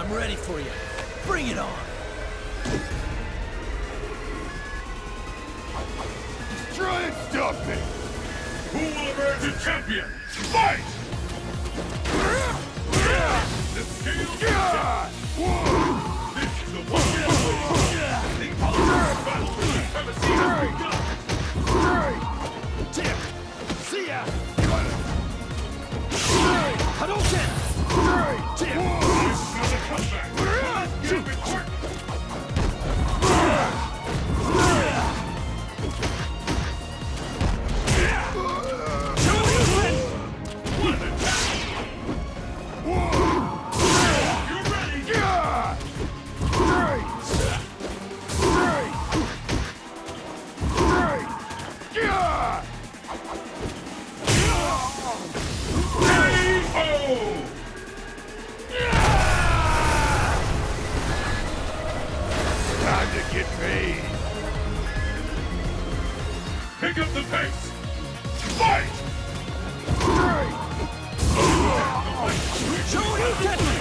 I'm ready for you. Bring it on! Try and stop me! Who will emerge a champion? Fight! The scale This is the one the ultimate battle for supremacy has begun! Tip! See ya! Hadouken! Tip! Another comeback! Get with work! What an attack! You're ready! Time to get paid! Pick up the pace! Fight! Shoryuken!